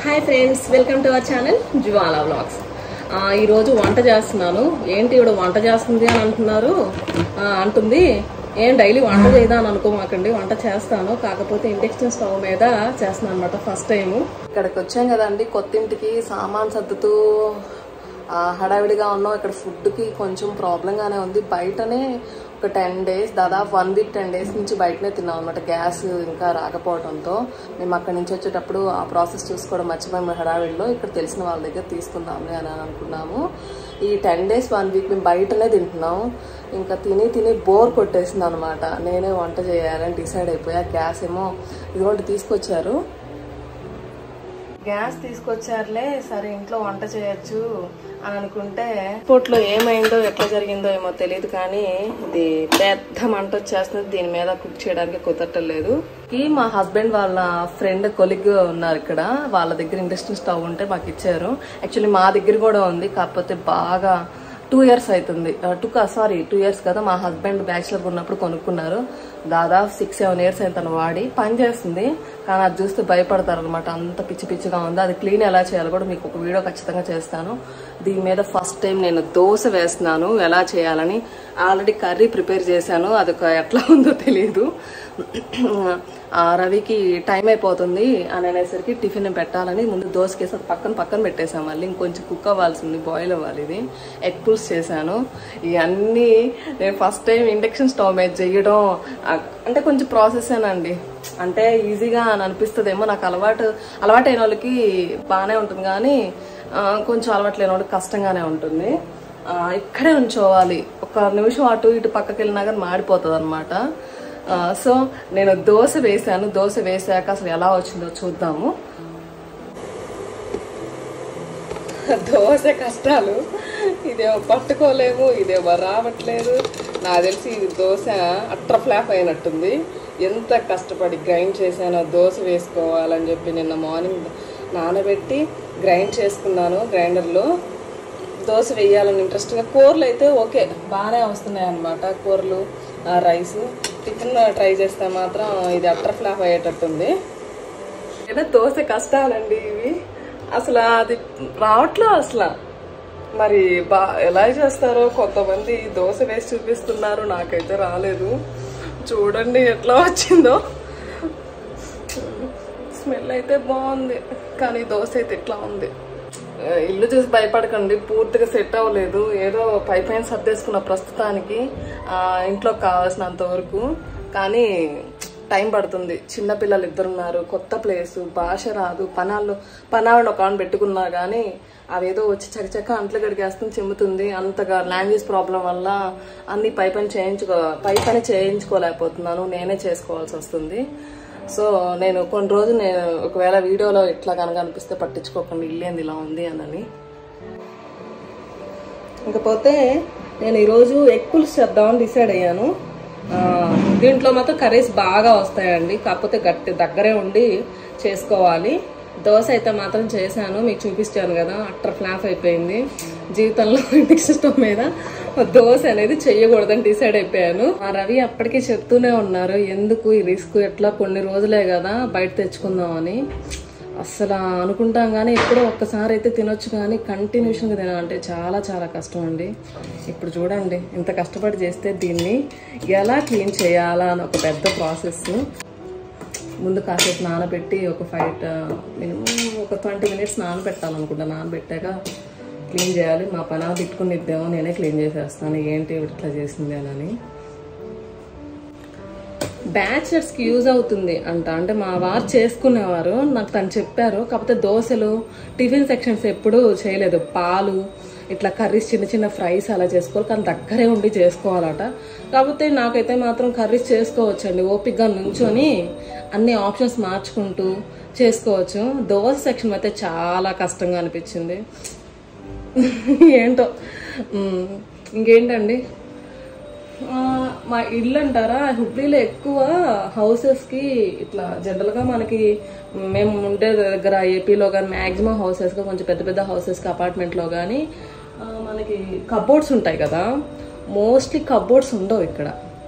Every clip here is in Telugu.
Hi friends, welcome to our channel Jwala vlogs. ఈరోజు వంట చేస్తున్నాను. ఏంటి ఇప్పుడు వంట చేస్తుంది అని అంటుంది. ఏం డైలీ వంట చేయదా అని అనుకోమాకండి, వంట చేస్తాను. కాకపోతే ఇండక్షన్ స్టవ్ మీద చేస్తున్నాను అనమాట ఫస్ట్ టైము. ఇక్కడికి వచ్చాం కదండి, కొత్త ఇంటికి సామాన్ సర్దుతూ హడావిడిగా ఉన్నాం. ఇక్కడ ఫుడ్కి కొంచెం ప్రాబ్లంగానే ఉంది. బయటనే ఒక 10 days, దాదాపు 1 week 10 days నుంచి బయటనే తిన్నాం అనమాట. గ్యాస్ ఇంకా రాకపోవడంతో మేము అక్కడి నుంచి వచ్చేటప్పుడు ఆ ప్రాసెస్ చూసుకోవడం మర్చిపోయాము హడావిడిలో. ఇక్కడ తెలిసిన వాళ్ళ దగ్గర తీసుకుందాంలే అని అనుకున్నాము. ఈ 10 days 1 week మేము బయటనే తింటున్నాము. ఇంకా తిని బోర్ కొట్టేసింది అనమాట. నేనే వంట చేయాలని డిసైడ్ అయిపోయా. గ్యాస్ ఏమో ఇదిగోండి తీసుకొచ్చారు. గ్యాస్ తీసుకొచ్చారులే, సరే ఇంట్లో వంట చేయొచ్చు అని అనుకుంటే ఎయిర్పోర్ట్లో ఏమైందో ఎట్లా జరిగిందో ఏమో తెలియదు, కానీ ఇది పెద్ద మంట వచ్చేస్తుంది. దీని మీద కుక్ చేయడానికి కుదరట్లేదు. మా హస్బెండ్ వాళ్ళ ఫ్రెండ్ కొలిగ్ ఉన్నారు ఇక్కడ, వాళ్ళ దగ్గర ఇండక్షన్ స్టవ్ ఉంటే మాకు ఇచ్చారు. యాక్చువల్లీ మా దగ్గర కూడా ఉంది, కాకపోతే బాగా 2 years అవుతుంది. 2 years కదా. మా హస్బెండ్ బ్యాచిలర్ ఉన్నప్పుడు కొనుక్కున్నారు. దాదాపు 6-7 years అయింది తను వాడి. పని చేస్తుంది, కానీ అది చూస్తే భయపడతారు అనమాట. అంత పిచ్చిగా ఉంది. అది క్లీన్ ఎలా చేయాలో కూడా మీకు ఒక వీడియో ఖచ్చితంగా చేస్తాను. దీని మీద ఫస్ట్ టైం నేను దోశ వేస్తున్నాను ఎలా చేయాలని. ఆల్రెడీ కర్రీ ప్రిపేర్ చేశాను, అది ఎట్లా ఉందో తెలియదు. రవికి టైం అయిపోతుంది అని అనేసరికి టిఫిన్ పెట్టాలని ముందు దోశకేసి అది పక్కన పెట్టేసాను. మళ్ళీ ఇంకొంచెం కుక్ అవ్వాల్సింది, బాయిల్ అవ్వాలి. ఇది ఎగ్ పుల్స్ చేశాను. ఇవన్నీ నేను ఫస్ట్ టైం ఇండక్షన్ స్టవ్ మీద చేయడం అంటే కొంచెం ప్రాసెసేనండి. అంటే ఈజీగా అని అనిపిస్తుందేమో. నాకు అలవాటైన వాళ్ళకి బాగానే ఉంటుంది, కానీ కొంచెం అలవాటు లేని వాళ్ళకి కష్టంగానే ఉంటుంది. ఇక్కడే ఉంచోవాలి. ఒక నిమిషం అటు ఇటు పక్కకి వెళ్ళినా కానీ మాడిపోతుంది అనమాట. సో నేను దోశ వేసాను. దోశ వేసాక అసలు ఎలా వచ్చిందో చూద్దాము. దోశ కష్టాలు, ఇదేమో పట్టుకోలేము, ఇదేమో రావట్లేదు. నాకు తెలిసి ఇది దోశ అట్టర్ ఫ్లాప్ అయినట్టుంది. ఎంత కష్టపడి గ్రైండ్ చేశానో దోశ వేసుకోవాలని చెప్పి నిన్న మార్నింగ్ నానబెట్టి గ్రైండ్ చేసుకున్నాను గ్రైండర్లో. దోశ వేయాలని ఇంట్రెస్ట్గా. కూరలు అయితే ఓకే బాగానే వస్తున్నాయి అన్నమాట. కూరలు, రైస్. టిఫిన్ ట్రై చేస్తే మాత్రం ఇది అట్టర్ ఫ్లాప్ అయ్యేటట్టుంది. ఏదో దోశ కష్టాలండి ఇవి. అసలు అది రావట్లే అసలు. మరి ఎలా చేస్తారో కొంతమంది దోశ వేసి చూపిస్తున్నారు, నాకైతే రాలేదు. చూడండి ఎట్లా వచ్చిందో. స్మెల్ అయితే బాగుంది, కానీ దోశ అయితే ఇట్లా ఉంది. ఇల్లు చూసి భయపడకండి, పూర్తిగా సెట్ అవ్వలేదు. ఏదో పైన సర్దేసుకున్న ప్రస్తుతానికి ఇంట్లో కావాల్సినంత వరకు. కానీ టైం పడుతుంది. చిన్నపిల్లలు 2 ఉన్నారు, కొత్త ప్లేసు, భాష రాదు. పనాలను ఒక ఆన్ పెట్టుకున్నా కానీ అవేదో వచ్చి చకచక అంట్లు గడిగేస్తుంది, చెమ్ముతుంది. అంతగా లాంగ్వేజ్ ప్రాబ్లం వల్ల అన్ని పై పని చేయించుకోలేకపోతున్నాను. నేనే చేసుకోవాల్సి వస్తుంది. సో నేను కొన్ని రోజులు ఒకవేళ వీడియోలో ఇట్లా కనుక అనిపిస్తే పట్టించుకోకండి, ఇల్లేంది ఇలా ఉంది అని. ఇకపోతే నేను ఈరోజు ఎగ్ పులుసు చేద్దామని డిసైడ్ అయ్యాను. దీంట్లో మాత్రం కర్రీస్ బాగా వస్తాయండి, కాకపోతే దగ్గరే ఉండి చేసుకోవాలి. దోశ అయితే మాత్రం చేశాను, మీకు చూపించాను కదా. అట్టర్ ఫ్లాప్ అయిపోయింది. జీవితంలో ఇండక్షన్ స్టవ్ మీద దోశ అనేది చెయ్యకూడదని డిసైడ్ అయిపోయాను. మా రవి అప్పటికే చెప్తూనే ఉన్నారు, ఎందుకు ఈ రిస్క్, ఎట్లా కొన్ని రోజులే కదా బయట తెచ్చుకుందామని. అసలు అనుకుంటాం కానీ ఎప్పుడో ఒక్కసారి అయితే తినొచ్చు, కానీ కంటిన్యూషన్గా తినాలంటే చాలా చాలా కష్టం అండి. ఇప్పుడు చూడండి ఇంత కష్టపడి చేస్తే దీన్ని ఎలా క్లీన్ చేయాలా అని ఒక పెద్ద ప్రాసెస్. ముందు కాసేపు నానబెట్టి మినిమం ఒక 20 minutes నానబెట్టాలనుకుంటా. నానబెట్టాక క్లీన్ చేయాలి. మా పని తిట్టుకునిద్దేమో, నేనే క్లీన్ చేసేస్తాను ఏంటి ఇట్లా చేసింది అని. బ్యాచిలర్స్కి యూజ్ అవుతుంది అంటే మా వారు చేసుకునేవారు, నాకు తను చెప్పారు. కాకపోతే దోశలు, టిఫిన్ సెక్షన్స్ ఎప్పుడు చేయలేదు. పాలు, ఇట్లా కర్రీస్, చిన్న ఫ్రైస్ అలా చేసుకోవాలి, కానీ దగ్గరే ఉండి చేసుకోవాలట. కాకపోతే నాకైతే మాత్రం కర్రీస్ చేసుకోవచ్చండి, ఓపిక్గా నుంచొని అన్ని ఆప్షన్స్ మార్చుకుంటూ చేసుకోవచ్చు. దోశ సెక్షన్ అయితే చాలా కష్టంగా అనిపించింది. ఏంటో. ఇంకేంటండి, మా ఇల్లు అంటారా, హుబ్లీలో ఎక్కువ హౌసెస్కి ఇట్లా జనరల్గా మనకి మేము ఉండే దగ్గర ఏపీలో కానీ మ్యాక్సిమం హౌసెస్గా కొంచెం పెద్ద హౌసెస్కి అపార్ట్మెంట్లో కానీ మనకి కబోర్డ్స్ ఉంటాయి కదా. మోస్ట్లీ కబోర్డ్స్ ఉండవు ఇక్కడ.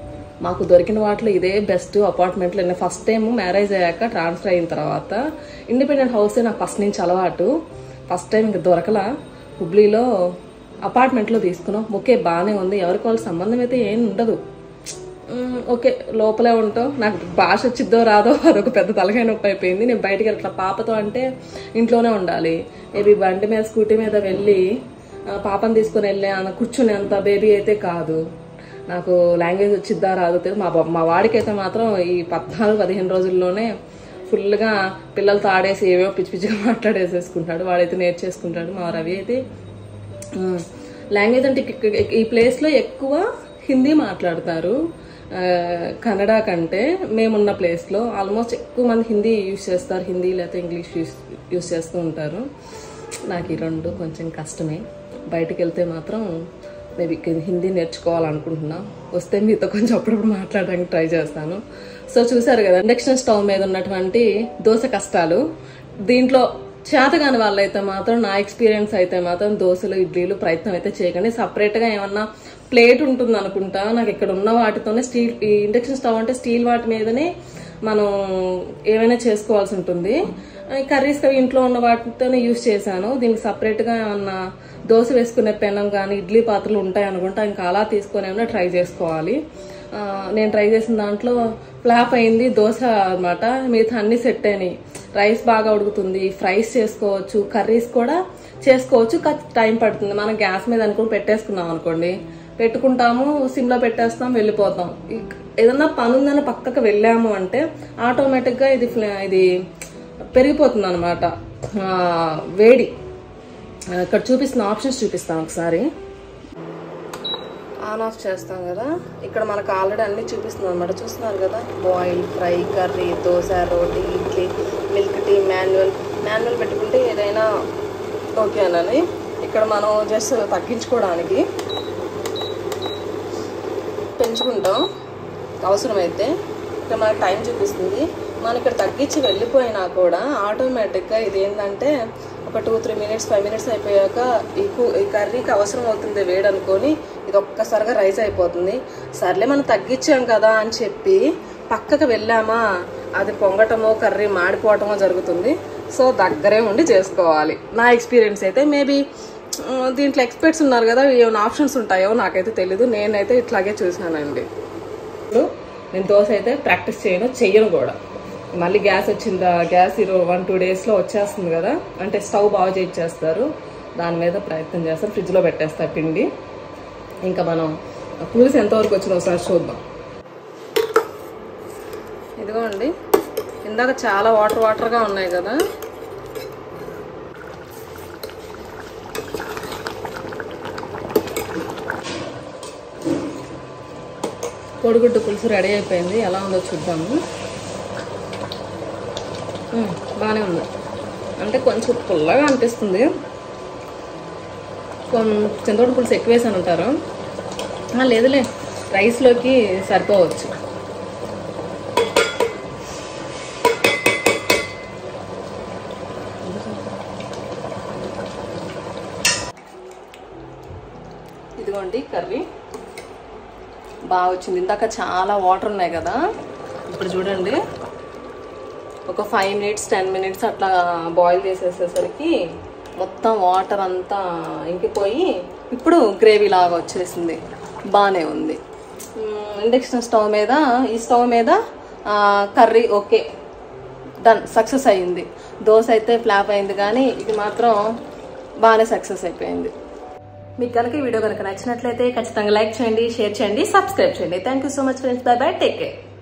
మాకు దొరికిన వాటిలో ఇదే బెస్ట్ అపార్ట్మెంట్లో. నేను ఫస్ట్ టైం మ్యారేజ్ అయ్యాక ట్రాన్స్ఫర్ అయిన తర్వాత ఇండిపెండెంట్ హౌసే నాకు ఫస్ట్ నుంచి అలవాటు. ఫస్ట్ టైం ఇంకా దొరకలా, హుబ్లీలో అపార్ట్మెంట్లో తీసుకున్నాం. ఓకే బాగానే ఉంది, ఎవరికి వాళ్ళ సంబంధం అయితే ఏం ఉండదు. ఓకే లోపలే ఉంటాం. నాకు భాష వచ్చిద్దో రాదో అదొక పెద్ద తలకాయ నొప్పి అయిపోయింది. నేను బయటికి వెళ్తా పాపతో అంటే ఇంట్లోనే ఉండాలి. మేబీ బండి మీద స్కూటీ మీద వెళ్ళి పాపను తీసుకుని వెళ్ళే అన్న కూర్చునేంత బేబీ అయితే కాదు. నాకు లాంగ్వేజ్ వచ్చిద్దా రాదో తెలియదు. మా వాడికైతే మాత్రం ఈ 14-15 రోజుల్లోనే ఫుల్గా పిల్లలతో ఆడేసి ఏవేవో పిచ్చి పిచ్చిగా మాట్లాడేసేసుకుంటాడు. వాడైతే నేర్చేసుకుంటాడు. మా రవి అయితే లాంగ్వేజ్ అంటే ఈ ప్లేస్లో ఎక్కువ హిందీ మాట్లాడతారు కన్నడ కంటే. మేమున్న ప్లేస్లో ఆల్మోస్ట్ ఎక్కువ మంది హిందీ యూజ్ చేస్తారు, హిందీ లేకపోతే ఇంగ్లీష్ యూజ్ చేస్తూ ఉంటారు. నాకు ఈ రెండు కొంచెం కష్టమే. బయటికి వెళ్తే మాత్రం మేబీ హిందీ నేర్చుకోవాలనుకుంటున్నా. వస్తే మీతో కొంచెం అప్పుడప్పుడు మాట్లాడడానికి ట్రై చేస్తాను. సో చూసారు కదా ఇండక్షన్ స్టవ్ మీద ఉన్నటువంటి దోశ కష్టాలు. దీంట్లో చేతగాని వాళ్ళైతే మాత్రం, నా ఎక్స్పీరియన్స్ అయితే మాత్రం దోశలు ఇడ్లీలు ప్రయత్నం అయితే చేయకండి. సపరేట్గా ఏమన్నా ప్లేట్ ఉంటుంది అనుకుంటా. నాకు ఇక్కడ ఉన్న వాటితోనే ఈ ఇండక్షన్ స్టవ్ అంటే స్టీల్ వాటి మీదనే మనం ఏమైనా చేసుకోవాల్సి ఉంటుంది. కర్రీస్ ఇంట్లో ఉన్న వాటితోనే యూజ్ చేశాను. దీనికి సపరేట్గా ఏమన్నా దోశ వేసుకునే పెనం కానీ ఇడ్లీ పాత్రలు ఉంటాయి అనుకుంటా. ఇంకా అలా తీసుకొని ఏమైనా ట్రై చేసుకోవాలి. నేను ట్రై చేసిన దాంట్లో ఫ్లాప్ అయింది దోశ అనమాట. మిగతా అన్ని సెట్ అయినాయి. రైస్ బాగా ఉడుకుతుంది, ఫ్రైస్ చేసుకోవచ్చు, కర్రీస్ కూడా చేసుకోవచ్చు. టైం పడుతుంది. మనం గ్యాస్ మీద అనుకుని పెట్టేసుకున్నాం అనుకోండి, పెట్టుకుంటాము, సిమ్లో పెట్టేస్తాం, వెళ్ళిపోతాం. ఏదన్నా పని ఉందని పక్కకు వెళ్ళాము అంటే ఆటోమేటిక్గా ఇది పెరిగిపోతుంది అనమాట వేడి. ఇక్కడ చూపిస్తున్న ఆప్షన్స్ చూపిస్తాను ఒకసారి. ఆన్ ఆఫ్ చేస్తాం కదా, ఇక్కడ మనకు ఆల్రెడీ అన్ని చూపిస్తుంది అనమాట. చూస్తున్నారు కదా, boil, fry, curry, dosa, roti, idli, milk tea, manual పెట్టుకుంటే ఏదైనా ఓకే అన్నది. ఇక్కడ మనం జస్ట్ తగ్గించుకోవడానికి పెంచుకుంటాం అవసరమైతే. ఇక్కడ మనకు టైం చూపిస్తుంది. మనం ఇక్కడ తగ్గించి వెళ్ళిపోయినా కూడా ఆటోమేటిక్గా ఇది ఏంటంటే ఒక 2-3 మినిట్స్ 5 మినిట్స్ అయిపోయాక ఈ కర్రీకి అవసరం అవుతుంది వేడి అనుకొని ఇది ఒక్కసారిగా రైస్ అయిపోతుంది. సర్లే మనం తగ్గించాం కదా అని చెప్పి పక్కకు వెళ్ళామా అది పొంగటమో కర్రీ మాడిపోవటమో జరుగుతుంది. సో దగ్గరే ఉండి చేసుకోవాలి. నా ఎక్స్పీరియన్స్ అయితే. మేబీ దీంట్లో ఎక్స్పర్ట్స్ ఉన్నారు కదా, ఏమైనా ఆప్షన్స్ ఉంటాయో నాకైతే తెలీదు. నేనైతే ఇట్లాగే చూసానండి. నేను దోశ అయితే ప్రాక్టీస్ చెయ్యను కూడా. మళ్ళీ గ్యాస్ వచ్చిందా, గ్యాస్ 1-2 డేస్లో వచ్చేస్తుంది కదా, అంటే స్టవ్ బాగా చేయించేస్తారు. దాని మీద ప్రయత్నం చేస్తారు. ఫ్రిడ్జ్లో పెట్టేస్తారు పిండి. ఇంకా మనం పులుసు ఎంతవరకు వచ్చిందో ఒకసారి చూద్దాం. ఇదిగోండి, ఇందాక చాలా వాటర్గా ఉన్నాయి కదా, కోడిగుడ్డు పులుసు రెడీ అయిపోయింది. ఎలా ఉందో చూద్దాము. బాగానే ఉంది. అంటే కొంచెం పుల్లగా అనిపిస్తుంది. చింతపండు పులుసు ఎక్కువ వేసాను అంటారు. లేదులే, రైస్లోకి సరిపోవచ్చు. ఇదిగోండి కర్రీ బాగా వచ్చింది. ఇందాక చాలా వాటర్ ఉన్నాయి కదా, ఇప్పుడు చూడండి ఒక 5 మినిట్స్ 10 మినిట్స్ అట్లా బాయిల్ చేసేసేసరికి మొత్తం వాటర్ అంతా ఇంకిపోయి ఇప్పుడు గ్రేవీ లాగా వచ్చేసింది. బాగానే ఉంది. ఇండక్షన్ స్టవ్ మీద, ఈ స్టవ్ మీద కర్రీ ఓకే డన్, సక్సెస్ అయ్యింది. దోశ అయితే ఫ్లాప్ అయింది కానీ ఇది మాత్రం బాగానే సక్సెస్ అయిపోయింది. మీకు కనుక ఈ వీడియో కనుక నచ్చినట్లయితే ఖచ్చితంగా లైక్ చేయండి, షేర్ చేయండి, సబ్స్క్రైబ్ చేయండి. Thank you so much friends. Bye bye, take care.